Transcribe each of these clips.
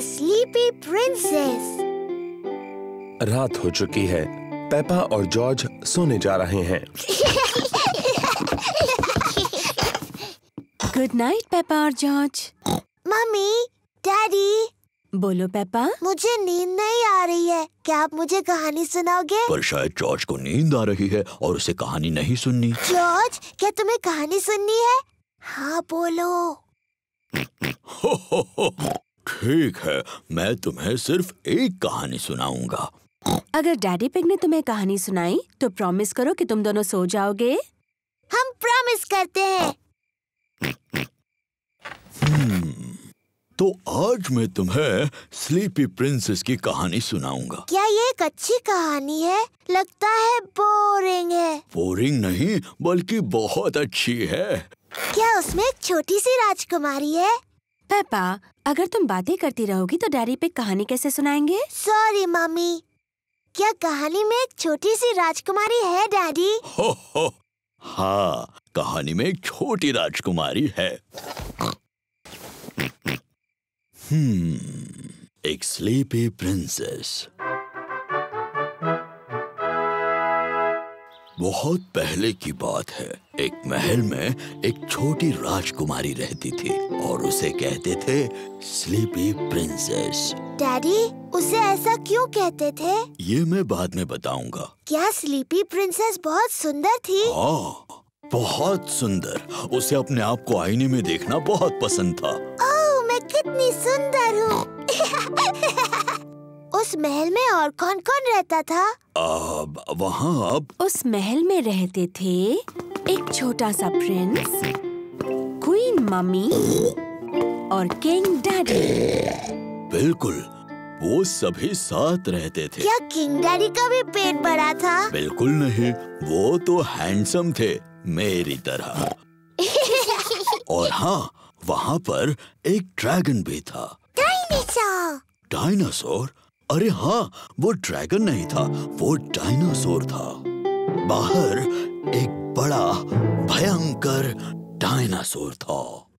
Sleepy princess. रात हो चुकी है। पेपा और जॉर्ज सोने जा रहे हैं। गुड नाइट पेपा और जॉर्ज। Mummy, daddy. बोलो पेपा। मुझे नींद नहीं आ रही है, क्या आप मुझे कहानी सुनाओगे? पर शायद जॉर्ज को नींद आ रही है और उसे कहानी नहीं सुननी। जॉर्ज, क्या तुम्हें कहानी सुननी है? हाँ बोलो। ठीक है, मैं तुम्हें सिर्फ एक कहानी सुनाऊंगा। अगर डैडी पिग ने तुम्हें कहानी सुनाई तो प्रॉमिस करो कि तुम दोनों सो जाओगे। हम प्रॉमिस करते हैं। तो आज मैं तुम्हें स्लीपी प्रिंसेस की कहानी सुनाऊंगा। क्या ये एक अच्छी कहानी है? लगता है बोरिंग है। बोरिंग नहीं, बल्कि बहुत अच्छी है। क्या उसमें एक छोटी सी राजकुमारी है? पेपा, अगर तुम बातें करती रहोगी तो डैडी पिग कहानी कैसे सुनाएंगे? Sorry mummy. क्या कहानी में एक छोटी सी राजकुमारी है डैडी? हो, हाँ, कहानी में एक छोटी राजकुमारी है। एक स्लीपी प्रिंसेस। बहुत पहले की बात है। एक महल में एक छोटी राजकुमारी रहती थी और उसे कहते थे स्लीपी प्रिंसेस। डैडी, उसे ऐसा क्यों कहते थे? ये मैं बाद में बताऊंगा। क्या स्लीपी प्रिंसेस बहुत सुंदर थी? हाँ, बहुत सुंदर। उसे अपने आप को आईने में देखना बहुत पसंद था। ओह, मैं कितनी सुंदर हूँ। उस महल में और कौन-कौन रहता था? वहाँ उस महल में रहते थे एक छोटा सा प्रिंस, क्वीन मम्मी और किंग डैडी। बिल्कुल, वो सभी साथ रहते थे। क्या किंग डैडी का भी पेट बड़ा था? बिल्कुल नहीं, वो तो हैंडसम थे, मेरी तरह। और हाँ, वहाँ पर एक ड्रैगन भी था। डायनासोर। डायनासोर? अरे हाँ, वो ड्रैगन नहीं था, वो डायनासोर था। बाहर एक बड़ा भयंकर डायनासोर था।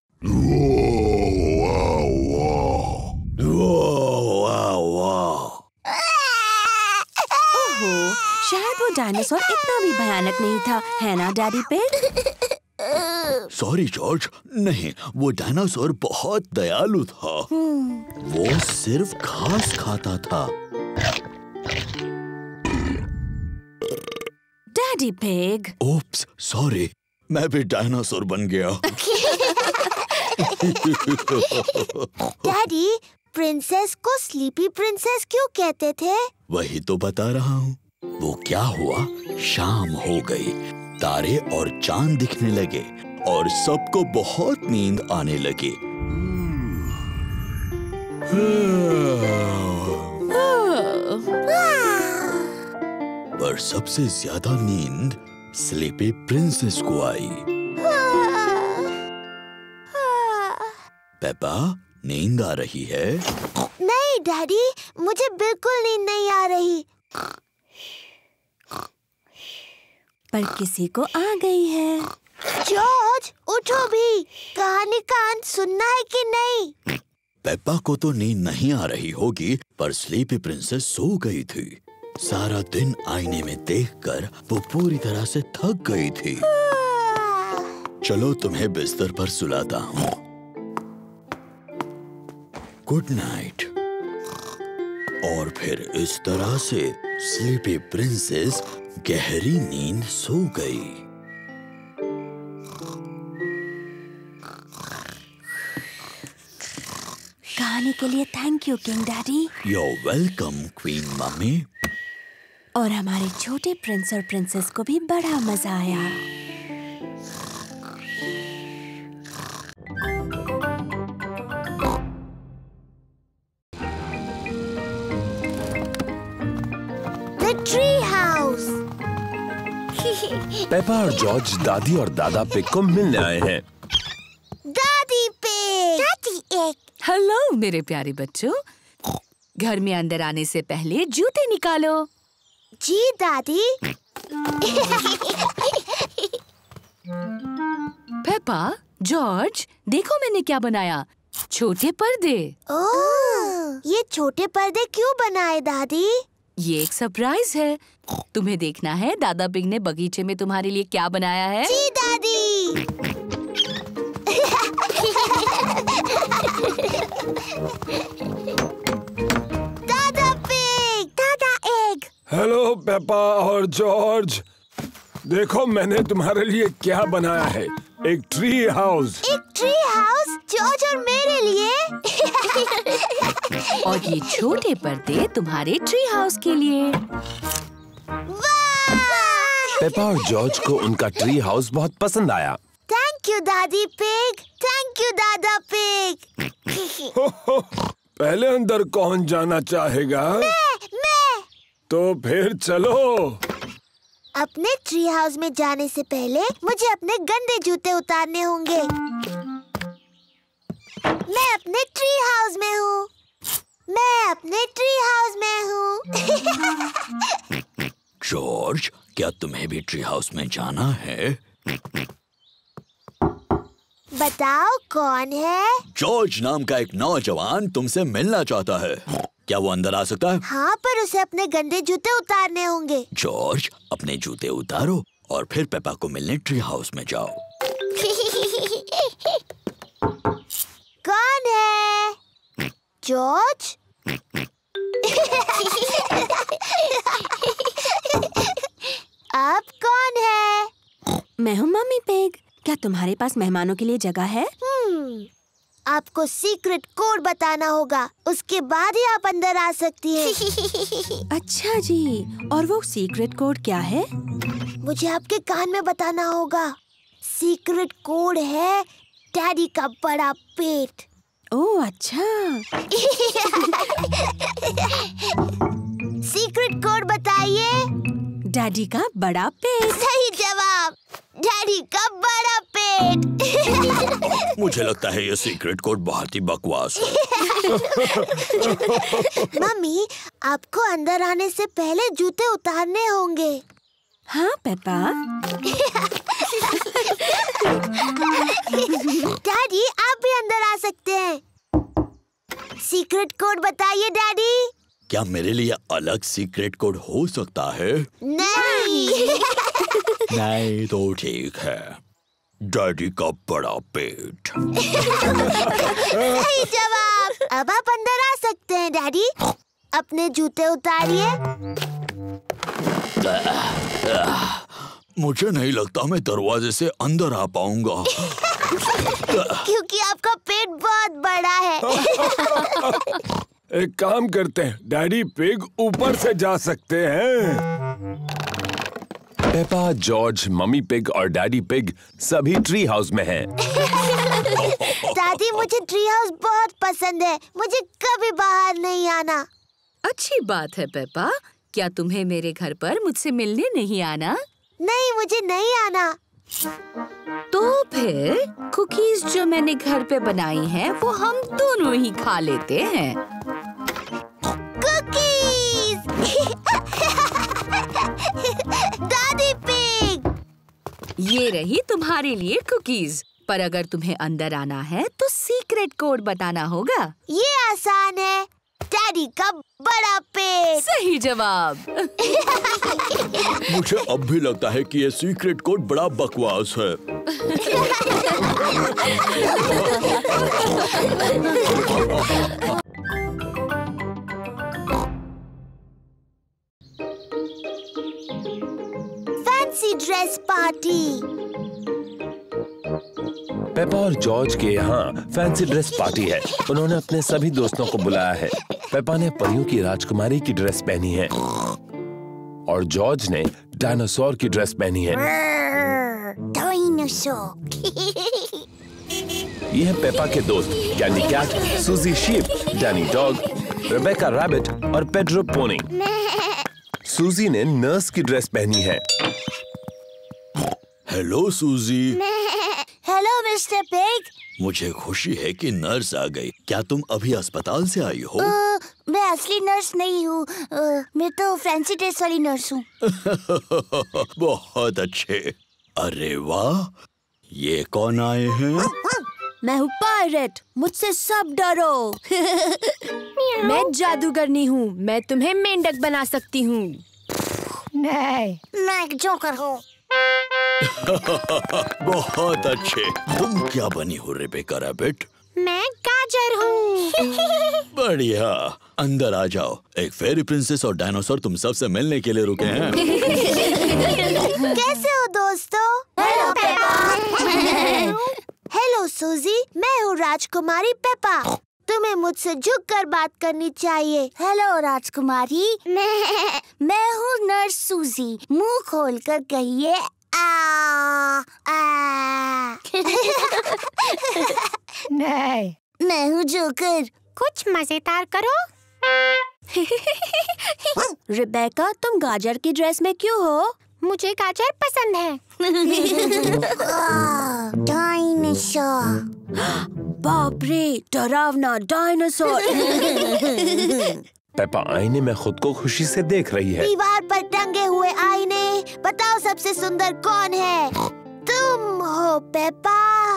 ओहो, शायद वो डायनासोर इतना भी भयानक नहीं था, है ना डैडी पिग? सॉरी जॉर्ज, नहीं, वो डायनासोर बहुत दयालु था। वो सिर्फ घास खाता था। Daddy pig. ओप्स, सॉरी, मैं भी डायनासोर बन गया। डैडी, प्रिंसेस को स्लीपी प्रिंसेस क्यों कहते थे? वही तो बता रहा हूँ। वो क्या हुआ, शाम हो गई, तारे और चांद दिखने लगे और सबको बहुत नींद आने लगी। पर सबसे ज्यादा नींद स्लीपी प्रिंसेस को आई। पेपा, नींद आ रही है? नहीं डैडी, मुझे बिल्कुल नींद नहीं आ रही। पर किसी को आ गई है। जॉर्ज, उठो भी। कहानी का अंत सुनना है कि नहीं? पेप्पा को तो नींद नहीं आ रही होगी, पर स्लीपी प्रिंसेस सो गई थी। सारा दिन आईने में देखकर वो पूरी तरह से थक गई थी। चलो तुम्हें बिस्तर पर सुलाता हूँ। Good night. और फिर इस तरह से स्लीपी प्रिंसेस गहरी नींद सो गई। कहानी के लिए thank you king daddy. You're welcome, queen mummy. और हमारे छोटे प्रिंस और प्रिंसेस को भी बड़ा मजा आया। The tree house। पेपा और जॉर्ज दादी और दादा पिग को मिलने आए हैं। दादी पिग। दादी एक। हेलो मेरे प्यारे बच्चों, घर में अंदर आने से पहले जूते निकालो। जी दादी। पेपा, जॉर्ज, देखो मैंने क्या बनाया, छोटे पर्दे। ओह। ये छोटे पर्दे क्यों बनाए दादी? ये एक सरप्राइज है। तुम्हें देखना है दादा पिग ने बगीचे में तुम्हारे लिए क्या बनाया है। जी दादी। दादा पिग, दादा एग। हेलो पेपा और जॉर्ज, देखो मैंने तुम्हारे लिए क्या बनाया है। एक ट्री हाउस। एक ट्री हाउस जॉर्ज और मेरे लिए। और ये छोटे पर्दे तुम्हारे ट्री हाउस के लिए। वाह! पेपा और जॉर्ज को उनका ट्री हाउस बहुत पसंद आया। थैंक यू दादी पिग, थैंक यू दादा पिग। पहले अंदर कौन जाना चाहेगा? मैं। तो फिर चलो। अपने ट्री हाउस में जाने से पहले मुझे अपने गंदे जूते उतारने होंगे। मैं अपने ट्री हाउस में हूँ। मैं अपने ट्री हाउस में हूँ। जॉर्ज, क्या तुम्हें भी ट्री हाउस में जाना है? बताओ कौन है? जॉर्ज नाम का एक नौजवान तुमसे मिलना चाहता है। क्या वो अंदर आ सकता है? हाँ, पर उसे अपने गंदे जूते उतारने होंगे। जॉर्ज, अपने जूते उतारो और फिर पेपा को मिलने ट्री हाउस में जाओ। कौन है? जॉर्ज? अब कौन है? मैं हूँ मम्मी पिग। क्या तुम्हारे पास मेहमानों के लिए जगह है? आपको सीक्रेट कोड बताना होगा, उसके बाद ही आप अंदर आ सकती हैं। अच्छा जी, और वो सीक्रेट कोड क्या है? मुझे आपके कान में बताना होगा। सीक्रेट कोड है डैडी का बड़ा पेट। ओह अच्छा। सीक्रेट कोड बताइए। डैडी का बड़ा पेट। सही जवाब, डैडी का बड़ा पेट। मुझे लगता है ये सीक्रेट कोड बहुत ही बकवास है। मम्मी, आपको अंदर आने से पहले जूते उतारने होंगे। हाँ पेपा। डैडी, आप भी अंदर आ सकते हैं। सीक्रेट कोड बताइए डैडी। क्या मेरे लिए अलग सीक्रेट कोड हो सकता है? नहीं। नहीं तो ठीक है। डैडी का बड़ा पेट। सही जवाब। अब आप अंदर आ सकते हैं डैडी। अपने जूते उतारिए। मुझे नहीं लगता मैं दरवाजे से अंदर आ पाऊंगा। क्योंकि आपका पेट बहुत बड़ा है। एक काम करते हैं, डैडी पिग ऊपर से जा सकते हैं। पेपा, जॉर्ज, मम्मी पिग और डैडी पिग सभी ट्री हाउस में हैं। दादी, मुझे ट्री हाउस बहुत पसंद है। मुझे कभी बाहर नहीं आना। अच्छी बात है पेपा। क्या तुम्हें मेरे घर पर मुझसे मिलने नहीं आना? नहीं, मुझे नहीं आना। तो फिर कुकीज जो मैंने घर पे बनाई हैं, वो हम दोनों ही खा लेते हैं। कुकीज। दादी पिग। ये रही तुम्हारे लिए कुकीज। पर अगर तुम्हें अंदर आना है तो सीक्रेट कोड बताना होगा। ये आसान है। डैडी का बड़ा पेट। सही जवाब। मुझे अब भी लगता है कि ये सीक्रेट कोड बड़ा बकवास है। Fancy dress party. पेपा और जॉर्ज के यहाँ फैंसी ड्रेस पार्टी है। उन्होंने अपने सभी दोस्तों को बुलाया है। पेपा ने परियों की राजकुमारी की ड्रेस पहनी है और जॉर्ज ने डायनासोर की ड्रेस पहनी है। डायनासोर। ये है पेपा के दोस्त Candy Cat, Suzy Sheep, Danny Dog, Rebecca Rabbit और पेड्रो पोनी। सूजी ने नर्स की ड्रेस पहनी है। Hello Suzy. Hello Mister Pig. मुझे खुशी है कि नर्स आ गई। क्या तुम अभी अस्पताल से आई हो? मैं असली नर्स नहीं हूँ। मैं तो फैंसी ड्रेस वाली नर्स हूँ। बहुत अच्छे। अरे वाह, ये कौन आए हैं? मैं हूँ पायरेट, मुझसे सब डरो। मैं जादूगरनी हूँ, मैं तुम्हें मेंढक बना सकती हूँ। नहीं, मैं एक जोकर हूँ। बहुत अच्छे। तुम क्या बनी हो रेबेका रैबिट? मैं गाजर हूँ। बढ़िया, अंदर आ जाओ। एक फेरी प्रिंसेस और डायनासोर तुम सबसे मिलने के लिए रुके हैं। कैसे हो दोस्तों? Hello Peppa. हेलो सूजी, मैं हूँ राजकुमारी पेपा। तुम्हें मुझसे झुककर बात करनी चाहिए। हेलो राजकुमारी, मैं हूँ नर्स सूजी। मुंह खोलकर कहिए आ। नहीं, मैं हूँ जोकर। कुछ मजेदार करो। रिबेका, तुम गाजर की ड्रेस में क्यों हो? मुझे गाजर पसंद है। डायनासोर। बाप रे, डरावना डायनासोर। पेपा आईने में खुद को खुशी से देख रही है। दीवार पर टंगे हुए आईने, बताओ सबसे सुंदर कौन है? तुम हो पेपा।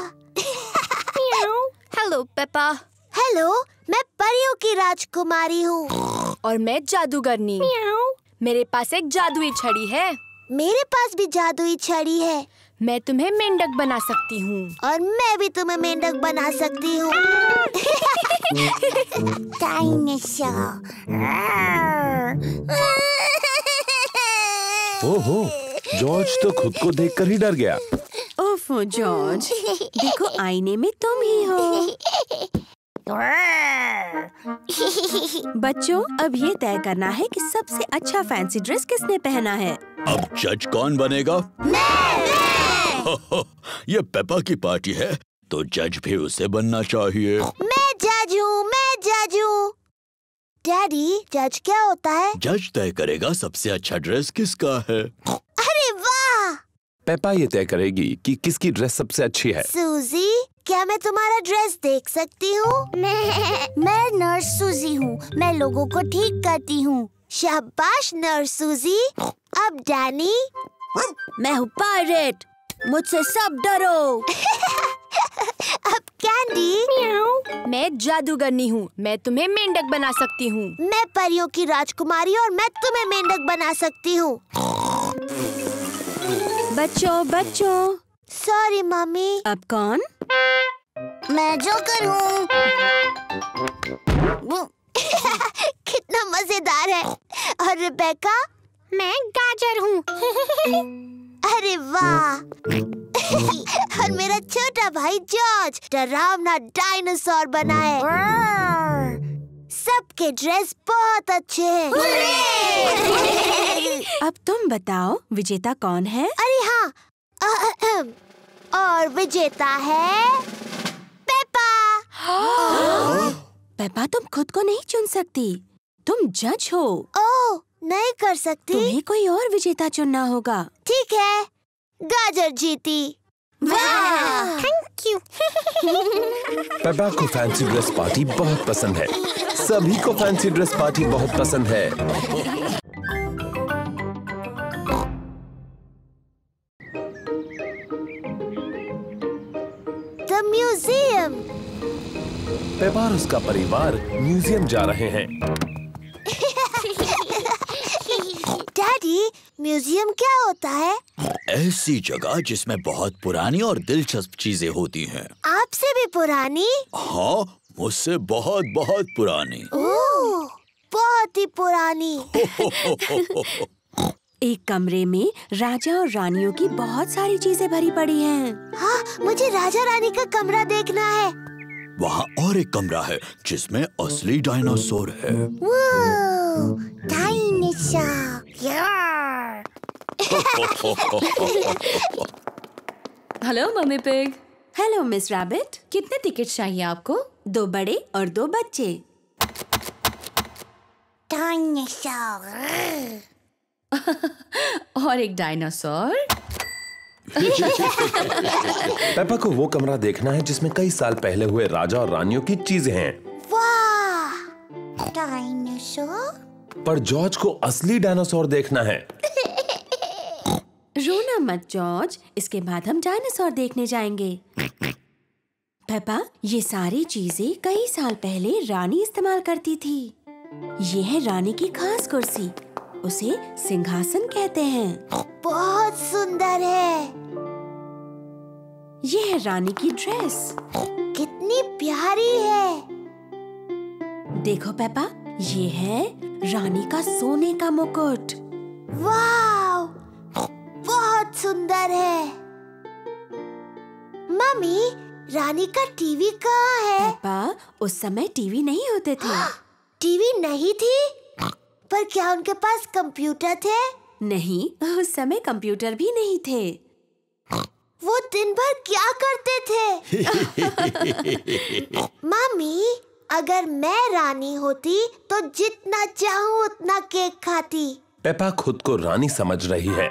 Hello Peppa. हेलो, मैं परियों की राजकुमारी हूँ। और मैं जादूगरनी। मेरे पास एक जादुई छड़ी है। मेरे पास भी जादुई छड़ी है। मैं तुम्हें मेंढक बना सकती हूँ। और मैं भी तुम्हें मेंढक बना सकती हूँ। डायनासोर। ओहो, जॉर्ज तो खुद को देखकर ही डर गया। ओफो जॉर्ज, देखो आईने में तुम ही हो। बच्चों, अब ये तय करना है कि सबसे अच्छा फैंसी ड्रेस किसने पहना है। अब जज कौन बनेगा? ये पेपा की पार्टी है, तो जज भी उसे बनना चाहिए। मैं जज हूँ, मैं जज हूँ। डैडी, जज क्या होता है? जज तय करेगा सबसे अच्छा ड्रेस किसका है। अरे वाह! पेपा ये तय करेगी कि किसकी ड्रेस सबसे अच्छी है। सूजी, क्या मैं तुम्हारा ड्रेस देख सकती हूँ? मैं नर्स सूजी हूँ। मैं लोगों को ठीक करती हूँ। शाबाश नर्स सूजी। अब डैनी। मैं हूँ पायरेट, मुझसे सब डरो। अब कैंडी। मैं जादूगरनी हूँ, मैं तुम्हें मेंढक बना सकती हूँ। मैं परियों की राजकुमारी और मैं तुम्हें मेंढक बना सकती हूँ। बच्चों। Sorry mummy. अब कौन? मैं जोकर हूँ। कितना मजेदार है। और रिबेका? मैं गाजर हूँ। अरे वाह! और मेरा छोटा भाई जॉर्ज डरावना डायनासोर बना है। सबके ड्रेस बहुत अच्छे हैं। अब तुम बताओ, विजेता कौन है? अरे हाँ, और विजेता है पेपा। पेपा, तुम खुद को नहीं चुन सकती, तुम जज हो। ओह, नहीं कर सकती? तुम्हें कोई और विजेता चुनना होगा। ठीक है, गाजर जीती। वाह! Thank you. पेपा को फैंसी ड्रेस पार्टी बहुत पसंद है। सभी को फैंसी ड्रेस पार्टी बहुत पसंद है। The museum. पेपा और उसका परिवार म्यूजियम जा रहे हैं। डैडी, म्यूजियम क्या होता है? ऐसी जगह जिसमें बहुत पुरानी और दिलचस्प चीजें होती हैं। आपसे भी पुरानी? हाँ, मुझसे बहुत बहुत पुरानी। ओह, बहुत ही पुरानी। एक कमरे में राजा और रानियों की बहुत सारी चीजें भरी पड़ी हैं। हाँ, मुझे राजा रानी का कमरा देखना है। वहाँ और एक कमरा है जिसमें असली डायनासोर है। Dinosaur. Hello Mummy Pig. Hello Miss Rabbit. कितने टिकट चाहिए आपको? 2 बड़े और 2 बच्चे। डायनासोर। और एक डायनासोर। पेपा को वो कमरा देखना है जिसमें कई साल पहले हुए राजा और रानियों की चीजें हैं। वाह! डायनासोर? पर जॉर्ज को असली डायनासोर देखना है। रोना मत जॉर्ज, इसके बाद हम डायनासोर देखने जाएंगे। पेपा, ये सारी चीजें कई साल पहले रानी इस्तेमाल करती थी। ये है रानी की खास कुर्सी, उसे सिंहासन कहते हैं। बहुत सुंदर है। ये है रानी की ड्रेस, कितनी प्यारी है। देखो पेपा, ये है रानी का सोने का मुकुट। वाव, बहुत सुंदर है। मम्मी, रानी का टीवी कहाँ है? पेपा, उस समय टीवी नहीं होते थे। टीवी नहीं थी? पर क्या उनके पास कंप्यूटर थे? नहीं, उस समय कंप्यूटर भी नहीं थे। वो दिन भर क्या करते थे? मम्मी, अगर मैं रानी होती तो जितना चाहूँ उतना केक खाती। पेपा खुद को रानी समझ रही है।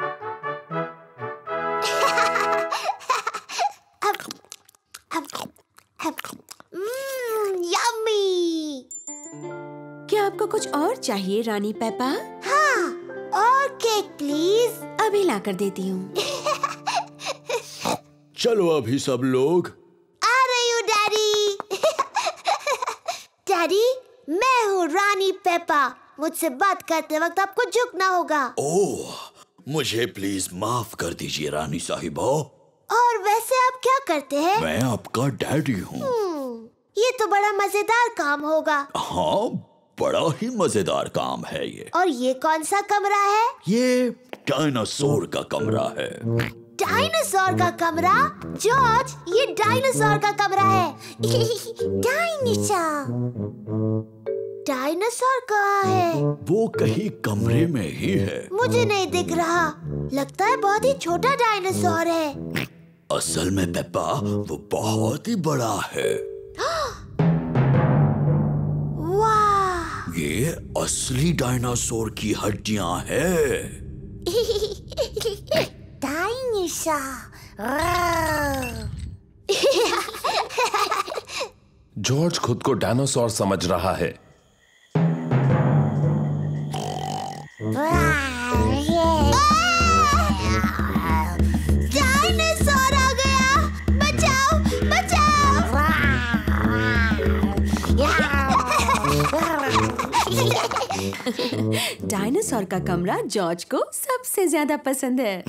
यम्मी। क्या आपको कुछ और चाहिए रानी पेपा? हाँ, और केक प्लीज। अभी ला कर देती हूँ। चलो अभी सब लोग। आ रही हूँ डैडी। डैडी, मैं हूँ रानी पेपा। मुझसे बात करते वक्त आपको झुकना होगा। ओह, मुझे प्लीज माफ कर दीजिए रानी साहिबा। और वैसे आप क्या करते हैं? मैं आपका डैडी हूँ। ये तो बड़ा मजेदार काम होगा। हाँ, बड़ा ही मजेदार काम है ये। और ये कौन सा कमरा है? ये डायनासोर का कमरा है। डायनासोर का कमरा? जॉर्ज, ये डायनासोर का कमरा है। डायनासोर। डायनासोर कहाँ है? वो कहीं कमरे में ही है। मुझे नहीं दिख रहा। लगता है बहुत ही छोटा डायनासोर है। असल में पेप्पा, वो बहुत ही बड़ा है। वाह! ये असली डायनासोर की हड्डियां हैं। जॉर्ज खुद को डायनासोर समझ रहा है। डायनासोर आ गया! बचाओ, बचाओ! डायनासोर का कमरा जॉर्ज को सबसे ज्यादा पसंद है।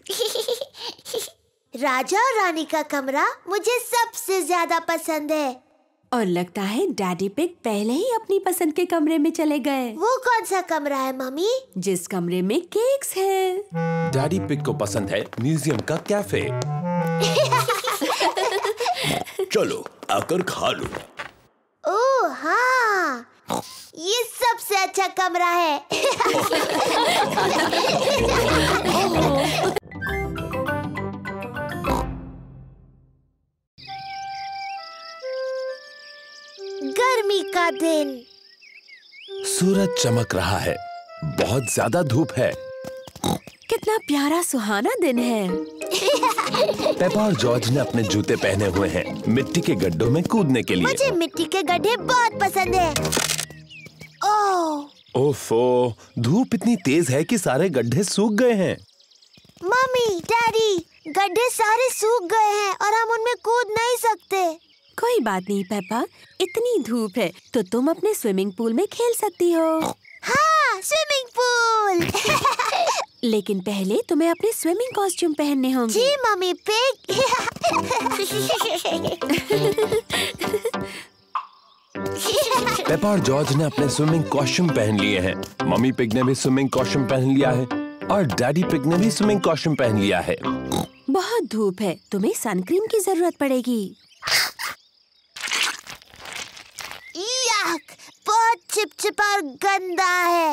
राजा और रानी का कमरा मुझे सबसे ज्यादा पसंद है। और लगता है डैडी पिग पहले ही अपनी पसंद के कमरे में चले गए। वो कौन सा कमरा है मम्मी? जिस कमरे में केक्स है। डैडी पिग को पसंद है म्यूजियम का कैफे। चलो आकर खा लो। ओह हाँ, ये सबसे अच्छा कमरा है। गर्मी का दिन। सूरज चमक रहा है, बहुत ज्यादा धूप है। कितना प्यारा सुहाना दिन है। पेपा और जॉर्ज ने अपने जूते पहने हुए हैं मिट्टी के गड्ढों में कूदने के लिए। मुझे मिट्टी के गड्ढे बहुत पसंद है। ओह ओफो, धूप इतनी तेज है कि सारे गड्ढे सूख गए हैं। मम्मी, डैडी, गड्ढे सारे सूख गए हैं और हम उनमें कूद नहीं सकते। कोई बात नहीं पेपा, इतनी धूप है तो तुम अपने स्विमिंग पूल में खेल सकती हो। हाँ, स्विमिंग पूल। लेकिन पहले तुम्हें अपने स्विमिंग कॉस्ट्यूम पहनने होंगे। जी मम्मी पिग। पेपा और जॉर्ज ने अपने स्विमिंग कॉस्ट्यूम पहन लिए हैं। मम्मी पिग ने भी स्विमिंग कॉस्ट्यूम पहन लिया है और डैडी पिग ने भी स्विमिंग कॉस्ट्यूम पहन लिया है। बहुत धूप है, तुम्हें सनक्रीम की जरूरत पड़ेगी। याक, बहुत चिपचिपा और गंदा है।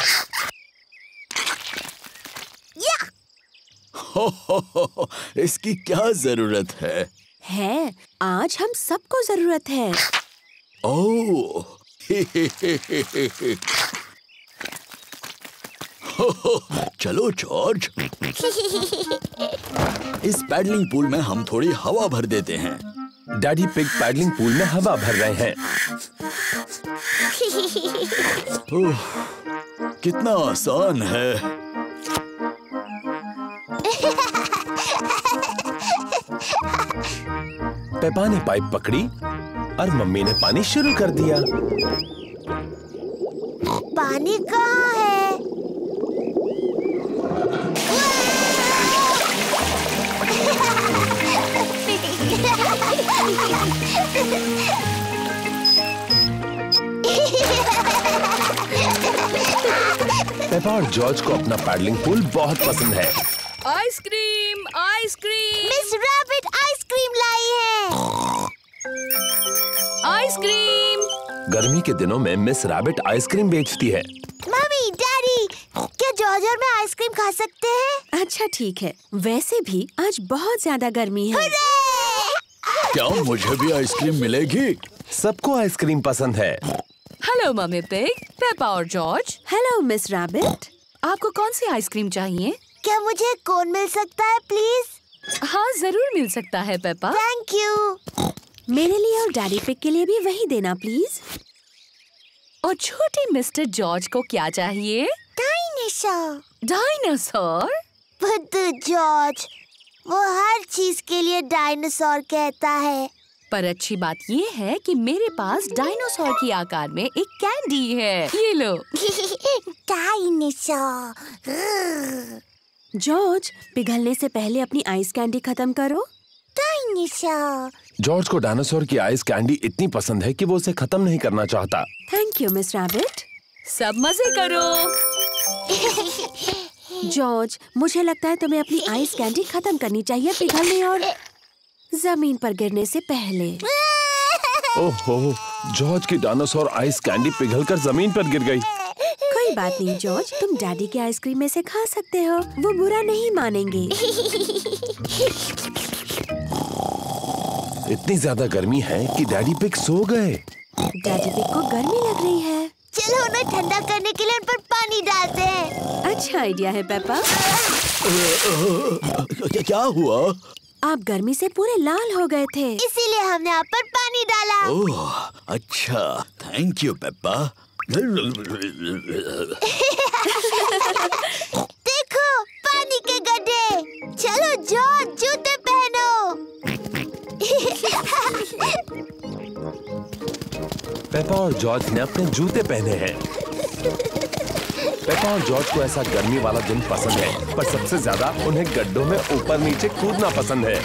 या! इसकी क्या जरूरत है? है, आज हम सबको जरूरत है। ओह, चलो जॉर्ज, इस पैडलिंग पूल में हम थोड़ी हवा भर देते हैं। डैडी पिग पैडलिंग पूल में हवा भर रहे हैं। ओह, कितना आसान है। पेपा ने पाइप पकड़ी और मम्मी ने पानी शुरू कर दिया। पानी कहाँ है? पेपा और जॉर्ज को अपना पैडलिंग पूल बहुत पसंद है। Ice cream, ice cream, Miss Rabbit ice cream लाई है। आइसक्रीम। गर्मी के दिनों में मिस रैबिट आइसक्रीम बेचती है। मम्मी, डैडी, क्या जॉर्ज और मैं आइसक्रीम खा सकते हैं? अच्छा ठीक है, वैसे भी आज बहुत ज्यादा गर्मी है। क्या मुझे भी आइसक्रीम मिलेगी? सबको आइसक्रीम पसंद है। हेलो मम्मी पिग, पेपा और जॉर्ज। Hello Miss Rabbit. आपको कौन सी आइसक्रीम चाहिए? क्या मुझे कोन मिल सकता है प्लीज? हाँ, जरूर मिल सकता है पेपा। Thank you. मेरे लिए और डैडी पिग के लिए भी वही देना प्लीज। और छोटे मिस्टर जॉर्ज को क्या चाहिए? डायनासोर। डायनासोर? बुद्धू जॉर्ज, वो हर चीज के लिए डायनासोर कहता है। पर अच्छी बात ये है कि मेरे पास डायनासोर की आकार में एक कैंडी है। ये लो। डायनासोर। जॉर्ज, पिघलने से पहले अपनी आइस कैंडी खत्म करो। डायनासोर। जॉर्ज को डायनासोर की आइस कैंडी इतनी पसंद है कि वो उसे खत्म नहीं करना चाहता। Thank you Miss Rabbit. सब मजे करो। जॉर्ज, मुझे लगता है तुम्हें अपनी आइस कैंडी खत्म करनी चाहिए पिघलने और जमीन पर गिरने से पहले। ओहो, जॉर्ज की डायनासोर आइस कैंडी पिघलकर जमीन पर गिर गई। कोई बात नहीं जॉर्ज, तुम डैडी के आइसक्रीम में से खा सकते हो, वो बुरा नहीं मानेंगे। इतनी ज्यादा गर्मी है कि डैडी पिग सो गए। डैडी पिग को गर्मी लग रही है। चलो उन्हें ठंडा करने के लिए उन पर पानी डालते हैं। अच्छा आइडिया है पेपा। क्या हुआ? आप गर्मी से पूरे लाल हो गए थे। इसीलिए हमने आप पर पानी डाला। ओह, अच्छा, थैंक यू पेप्पा। देखो, पानी के गड्ढे। चलो जॉर्ज, जूते पहनो। पेपा और जॉर्ज ने अपने जूते पहने हैं। पेपा और जॉर्ज को ऐसा गर्मी वाला दिन पसंद है, पर सबसे ज्यादा उन्हें गड्ढों में ऊपर नीचे कूदना पसंद है।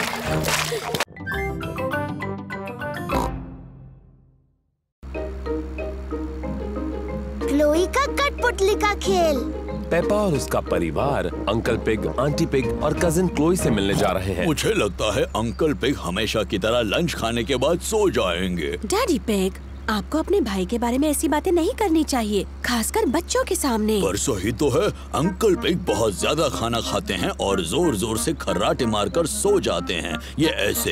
क्लोई का कठपुतली का खेल। पेपा और उसका परिवार अंकल पिग, आंटी पिग और कजिन क्लोई से मिलने जा रहे हैं। मुझे लगता है अंकल पिग हमेशा की तरह लंच खाने के बाद सो जाएंगे। डैडी पिग, आपको अपने भाई के बारे में ऐसी बातें नहीं करनी चाहिए, खासकर बच्चों के सामने। पर सही तो है, अंकल पिग बहुत ज्यादा खाना खाते हैं और जोर जोर से खर्राटे मारकर सो जाते हैं। ये ऐसे।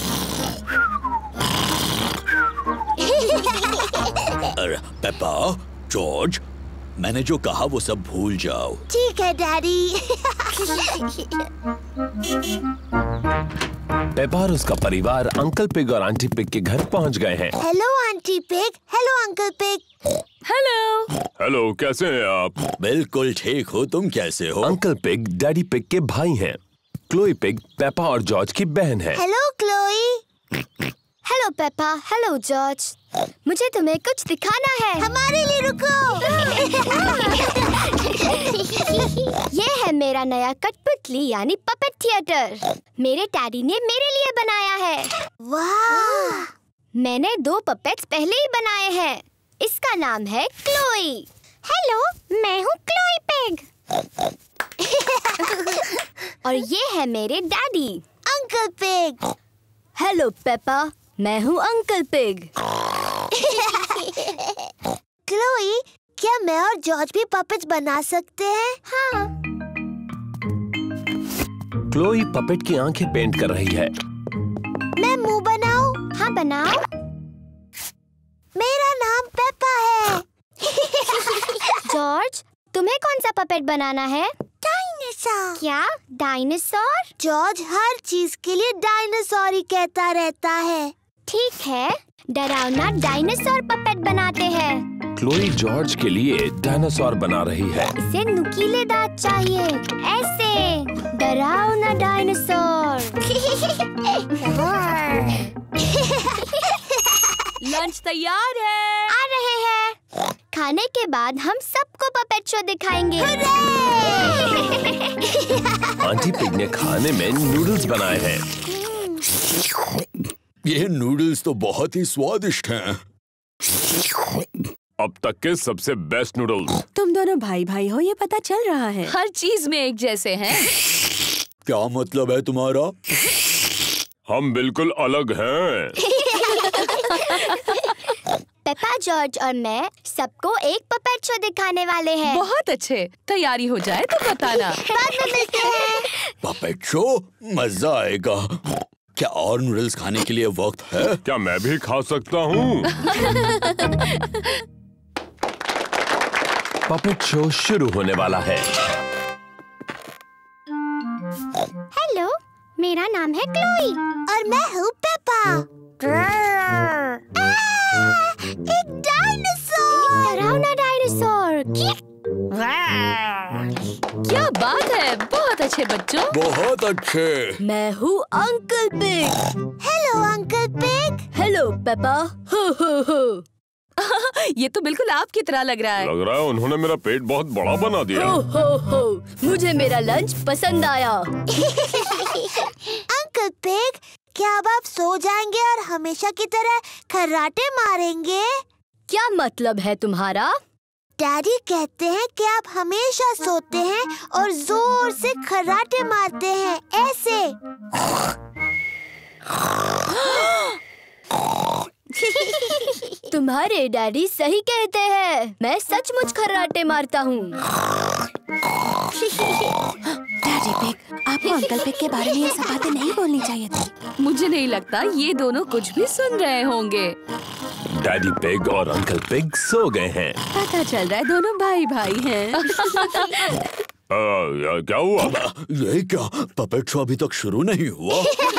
अरे पेपा, जॉर्ज, मैंने जो कहा वो सब भूल जाओ। ठीक है डैडी। पेपा और उसका परिवार अंकल पिग और आंटी पिग के घर पहुंच गए हैं। Hello aunty pig, hello uncle pig. Hello. Hello, कैसे हैं आप? बिल्कुल ठीक हो, तुम कैसे हो? अंकल पिग डैडी पिग के भाई हैं। क्लोई पिग पेपा और जॉर्ज की बहन है। Hello Chloe. Hello Peppa, hello George. मुझे तुम्हें कुछ दिखाना है। हमारे लिए रुको। ये है मेरा नया कठपुतली यानी पपेट थिएटर। मेरे डैडी ने मेरे लिए बनाया है। वाह! मैंने 2 पपेट्स पहले ही बनाए हैं। इसका नाम है क्लोई। हेलो, मैं हूँ क्लोई पिग। और ये है मेरे daddy, uncle pig. Hello Peppa, मैं हूँ अंकल पिग। क्लोई, क्या मैं और जॉर्ज भी पपेट्स बना सकते हैं? हाँ। क्लोई पपेट की आंखें पेंट कर रही है। मैं मुंह बनाऊं? हाँ बनाओ। मेरा नाम पेपा है। जॉर्ज, तुम्हें कौन सा पपेट बनाना है? डायनासोर। क्या? डायनासोर? जॉर्ज हर चीज के लिए डायनासोर ही कहता रहता है। ठीक है, डरावना डायनासोर पपेट बनाते हैं। क्लोई जॉर्ज के लिए डायनासोर बना रही है। इसे नुकीले दांत चाहिए, ऐसे। डरावना डायनासोर। लंच तैयार है। आ रहे हैं। खाने के बाद हम सबको पपेट शो दिखाएंगे। आंटी पिग ने खाने में नूडल्स बनाए हैं। ये नूडल्स तो बहुत ही स्वादिष्ट हैं। अब तक के सबसे बेस्ट नूडल्स। तुम दोनों भाई भाई हो, ये पता चल रहा है। हर चीज में एक जैसे हैं। क्या मतलब है तुम्हारा? हम बिल्कुल अलग हैं। पेपा, जॉर्ज और मैं सबको एक पपेट शो दिखाने वाले हैं। बहुत अच्छे, तैयारी हो जाए तो बताना। बाद में मिलते हैं। Puppet show? मजा आएगा। क्या और नूडल्स खाने के लिए वक्त है? क्या मैं भी खा सकता हूँ? पपेट शो शुरू होने वाला है। हेलो, मेरा नाम है क्लोई और मैं हूँ पेपा। एक डायनासोर! डरावना डायनासोर! क्या बात है, बहुत अच्छे बच्चों। बहुत अच्छे। मैं हूँ uncle pig. Hello uncle pig. Hello Peppa. हो हो हो। ये तो बिल्कुल आपकी तरह लग रहा है। लग रहा है उन्होंने मेरा पेट बहुत बड़ा बना दिया। हो हो हो। मुझे मेरा लंच पसंद आया। अंकल पिग, क्या अब आप सो जाएंगे और हमेशा की तरह खर्राटे मारेंगे? क्या मतलब है तुम्हारा? डैडी कहते हैं कि आप हमेशा सोते हैं और जोर से खर्राटे मारते हैं, ऐसे। तुम्हारे डैडी सही कहते हैं। मैं सचमुच खर्राटे मारता हूँ। डैडी पिग, आपको अंकल पिग के बारे में ये सब बातें नहीं बोलनी चाहिए थी। मुझे नहीं लगता ये दोनों कुछ भी सुन रहे होंगे। डैडी पिग और अंकल पिग सो गए हैं। पता चल रहा है दोनों भाई भाई हैं। क्या हुआ? ये क्या? पपेट शो अभी तक शुरू नहीं हुआ।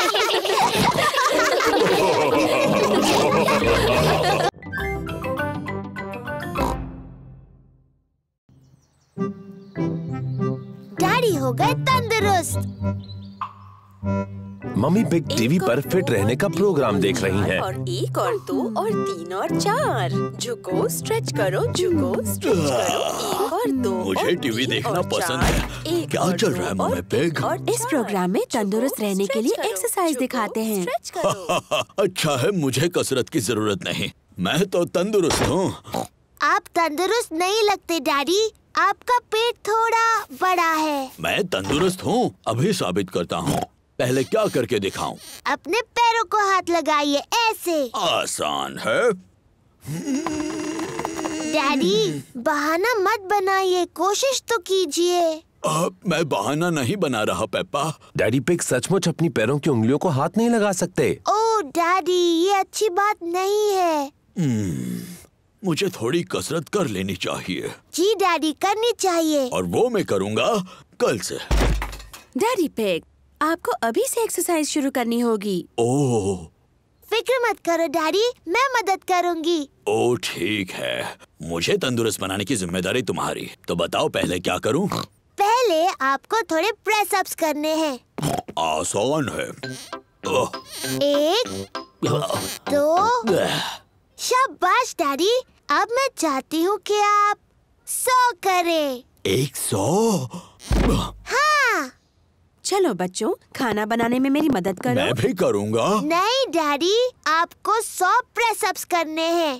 डैडी हो गए तंदुरुस्त। मम्मी पिग टीवी पर फिट रहने का प्रोग्राम देख रही हैं। और 1 और 2 और 3 और 4। झुको, स्ट्रेच करो, झुको, स्ट्रेच करो। 1 और 2। मुझे टीवी देखना पसंद है। क्या चल रहा है मम्मी पिग? इस प्रोग्राम में तंदुरुस्त रहने के लिए एक्सरसाइज दिखाते हैं। अच्छा है, मुझे कसरत की जरूरत नहीं। मैं तो तंदुरुस्त हूँ। आप तंदुरुस्त नहीं लगते डैडी, आपका पेट थोड़ा बड़ा है। मैं तंदुरुस्त हूँ, अभी साबित करता हूँ। पहले क्या करके दिखाऊं? अपने पैरों को हाथ लगाइए, ऐसे। आसान है। डैडी, बहाना मत बनाइए, कोशिश तो कीजिए। मैं बहाना नहीं बना रहा पेप्पा। डैडी पिग सचमुच अपनी पैरों की उंगलियों को हाथ नहीं लगा सकते। ओह डैडी, ये अच्छी बात नहीं है। मुझे थोड़ी कसरत कर लेनी चाहिए। जी डैडी, करनी चाहिए। और वो मैं करूँगा कल से। डैडी पिग, आपको अभी से एक्सरसाइज शुरू करनी होगी। ओह, फिक्र मत करो डैडी, मैं मदद करूंगी। ओह ठीक है। मुझे तंदुरुस्त बनाने की जिम्मेदारी तुम्हारी। तो बताओ पहले क्या करूं? पहले आपको थोड़े प्रेस अप्स करने हैं। आसान है। 1, 2। शाबाश डैडी, अब मैं चाहती हूँ कि आप 100 करें। 100? हाँ। चलो बच्चों, खाना बनाने में मेरी मदद करो। मैं भी करूँगा। नहीं डैडी, आपको 100 प्रेस अप्स करने हैं।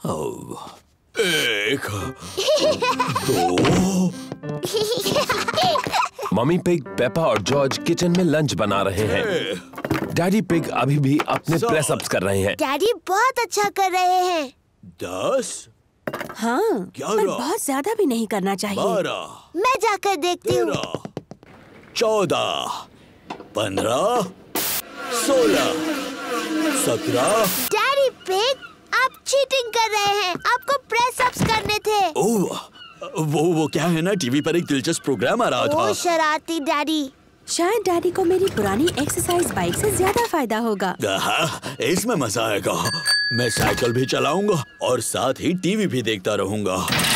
1, 2। मम्मी पिग, पेपा और जॉर्ज किचन में लंच बना रहे हैं। डैडी पिग अभी भी अपने प्रेस अप्स कर रहे हैं। डैडी बहुत अच्छा कर रहे हैं। 10। हाँ, 11, पर बहुत ज्यादा भी नहीं करना चाहिए। 12, मैं जाकर देखती हूँ। 13, 14, 15, 16, 17। डैडी पिग, आप चीटिंग कर रहे हैं। आपको प्रेस अप्स करने थे। ओह, वो क्या है ना, टीवी पर एक दिलचस्प प्रोग्राम आ रहा था। ओ शरारती डैडी। शायद डैडी को मेरी पुरानी एक्सरसाइज बाइक से ज्यादा फायदा होगा। इसमें मजा आएगा। मैं साइकिल भी चलाऊंगा और साथ ही टीवी भी देखता रहूंगा।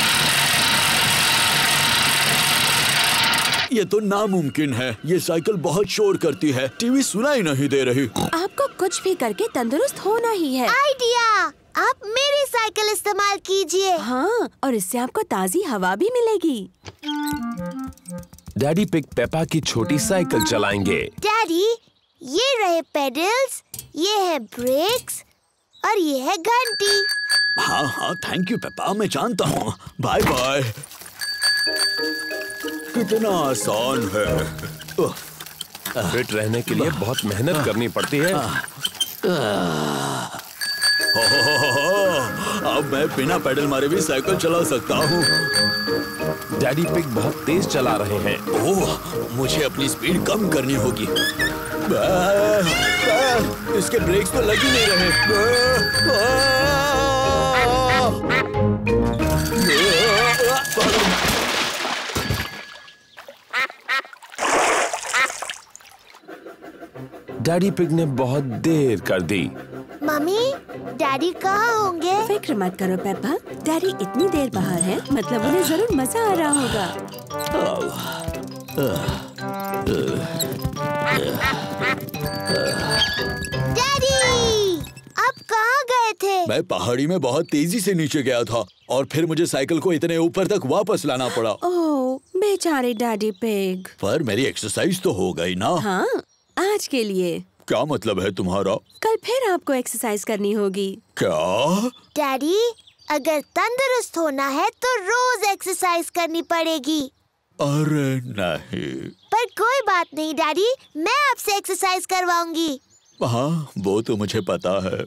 ये तो नामुमकिन है। ये साइकिल बहुत शोर करती है, टीवी सुनाई नहीं दे रही। आपको कुछ भी करके तंदुरुस्त होना ही है। आइडिया, आप मेरी साइकिल इस्तेमाल कीजिए। हाँ, और इससे आपको ताज़ी हवा भी मिलेगी। डैडी पिग पेपा की छोटी साइकिल चलाएंगे। डैडी, ये रहे पेडल्स, ये है ब्रेक्स और ये है घंटी। हाँ हाँ, थैंक यू पेपा, मैं जानता हूँ। Bye bye. कितना आसान है। फिट रहने के लिए बहुत मेहनत करनी पड़ती है। अब मैं बिना पेडल मारे भी साइकिल चला सकता हूँ। डैडी पिग बहुत तेज चला रहे हैं। ओह, मुझे अपनी स्पीड कम करनी होगी। इसके ब्रेक्स तो लग ही नहीं रहे। डैडी पिग ने बहुत देर कर दी। मम्मी, डैडी कहाँ होंगे? फिक्र मत करो पेपा, डैडी इतनी देर बाहर है, मतलब उन्हें जरूर मजा आ रहा होगा। डैडी, आप कहाँ गए थे? मैं पहाड़ी में बहुत तेजी से नीचे गया था और फिर मुझे साइकिल को इतने ऊपर तक वापस लाना पड़ा। ओह, बेचारे डैडी पिग। पर मेरी एक्सरसाइज तो हो गई ना। हाँ, आज के लिए। क्या मतलब है तुम्हारा? कल फिर आपको एक्सरसाइज करनी होगी। क्या? डैडी, अगर तंदुरुस्त होना है तो रोज एक्सरसाइज करनी पड़ेगी। अरे नहीं। पर कोई बात नहीं डैडी, मैं आपसे एक्सरसाइज करवाऊंगी। हाँ, वो तो मुझे पता है।